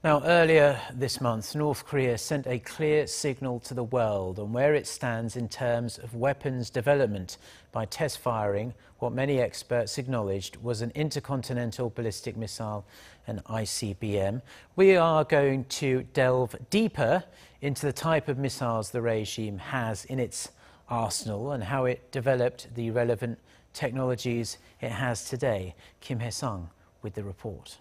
Now, earlier this month, North Korea sent a clear signal to the world on where it stands in terms of weapons development by test firing what many experts acknowledged was an intercontinental ballistic missile, an ICBM. We are going to delve deeper into the type of missiles the regime has in its arsenal and how it developed the relevant technologies it has today. Kim Hwasong with the report.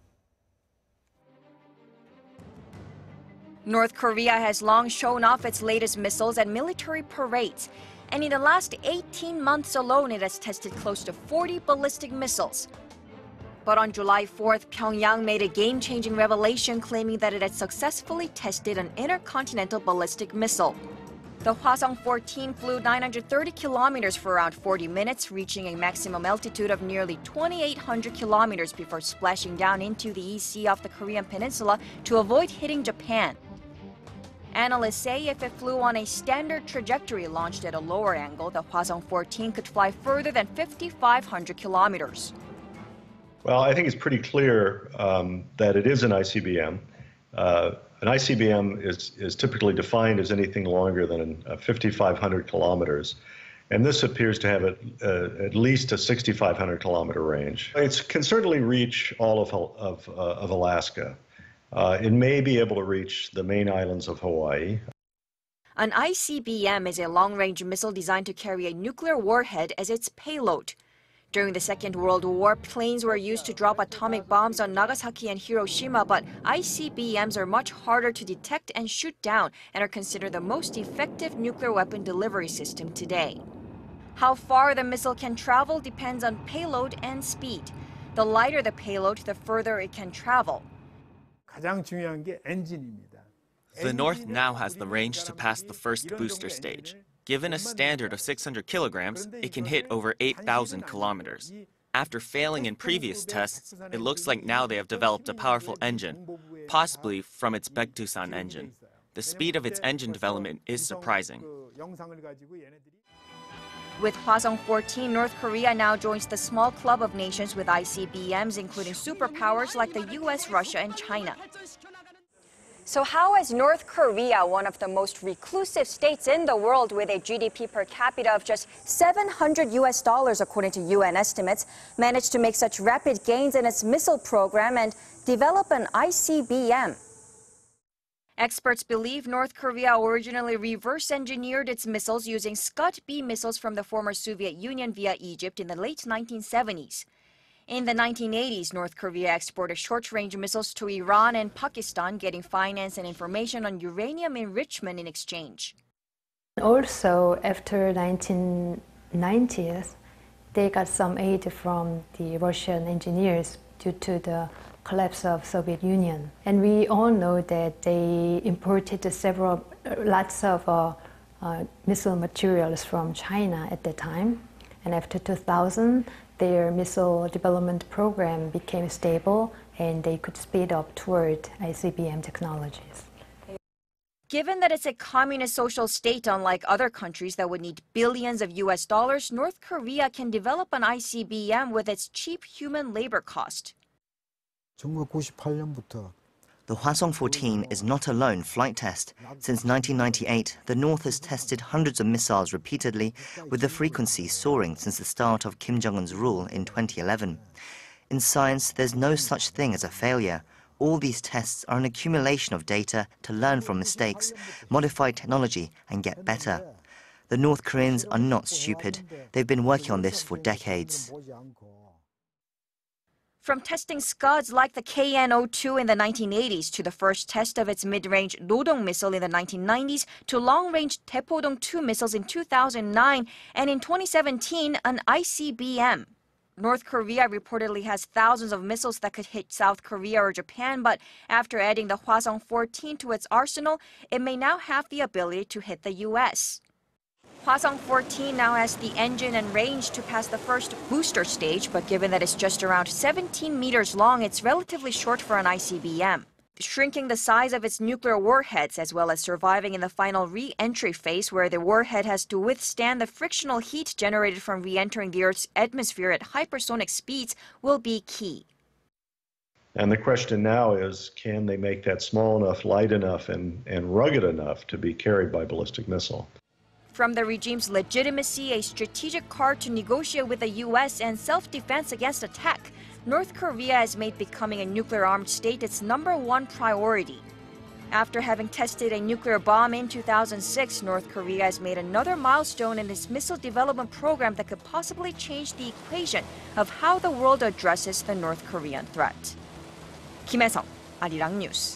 North Korea has long shown off its latest missiles at military parades, and in the last 18 months alone, it has tested close to 40 ballistic missiles. But on July 4th, Pyongyang made a game-changing revelation claiming that it had successfully tested an intercontinental ballistic missile. The Hwasong-14 flew 930 kilometers for around 40 minutes, reaching a maximum altitude of nearly 2,800 kilometers before splashing down into the East Sea off the Korean peninsula to avoid hitting Japan. Analysts say if it flew on a standard trajectory launched at a lower angle, the Hwasong-14 could fly further than 5,500 kilometers. Well, I think it's pretty clear that it is an ICBM. An ICBM is typically defined as anything longer than 5,500 kilometers. And this appears to have at least a 6,500 kilometer range. It can certainly reach all of Alaska. It may be able to reach the main islands of Hawaii. An ICBM is a long-range missile designed to carry a nuclear warhead as its payload. During the Second World War, planes were used to drop atomic bombs on Nagasaki and Hiroshima, but ICBMs are much harder to detect and shoot down and are considered the most effective nuclear weapon delivery system today. How far the missile can travel depends on payload and speed. The lighter the payload, the further it can travel. The North now has the range to pass the first booster stage. Given a standard of 600 kilograms, it can hit over 8,000 kilometers. After failing in previous tests, it looks like now they have developed a powerful engine, possibly from its Baekdusan engine. The speed of its engine development is surprising. With Hwasong-14, North Korea now joins the small club of nations with ICBMs, including superpowers like the US, Russia, and China. So how has North Korea, one of the most reclusive states in the world with a GDP per capita of just $700 according to UN estimates, managed to make such rapid gains in its missile program and develop an ICBM? Experts believe North Korea originally reverse-engineered its missiles using Scud-B missiles from the former Soviet Union via Egypt in the late 1970s. In the 1980s, North Korea exported short-range missiles to Iran and Pakistan, getting finance and information on uranium enrichment in exchange. Also, after 1990s, they got some aid from the Russian engineers due to the collapse of Soviet Union. And we all know that they imported lots of missile materials from China at the time. And after 2000, their missile development program became stable and they could speed up toward ICBM technologies. Given that it's a communist social state unlike other countries that would need billions of US dollars, North Korea can develop an ICBM with its cheap human labor cost. The Hwasong-14 is not a lone flight test. Since 1998, the North has tested hundreds of missiles repeatedly, with the frequency soaring since the start of Kim Jong-un's rule in 2011. In science, there's no such thing as a failure. All these tests are an accumulation of data to learn from mistakes, modify technology, and get better. The North Koreans are not stupid. They've been working on this for decades. From testing scuds like the KN-02 in the 1980s to the first test of its mid-range Nodong missile in the 1990s to long-range Taepodong-2 missiles in 2009 and in 2017 an ICBM. North Korea reportedly has thousands of missiles that could hit South Korea or Japan, but after adding the Hwasong-14 to its arsenal, it may now have the ability to hit the US. Hwasong-14 now has the engine and range to pass the first booster stage, but given that it's just around 17 meters long, it's relatively short for an ICBM. Shrinking the size of its nuclear warheads, as well as surviving in the final re-entry phase where the warhead has to withstand the frictional heat generated from re-entering the Earth's atmosphere at hypersonic speeds, will be key. And the question now is, can they make that small enough, light enough, and rugged enough to be carried by ballistic missile? From the regime's legitimacy, a strategic card to negotiate with the U.S., and self-defense against attack, North Korea has made becoming a nuclear-armed state its #1 priority. After having tested a nuclear bomb in 2006, North Korea has made another milestone in its missile development program that could possibly change the equation of how the world addresses the North Korean threat. 김혜성, 아리랑 뉴스.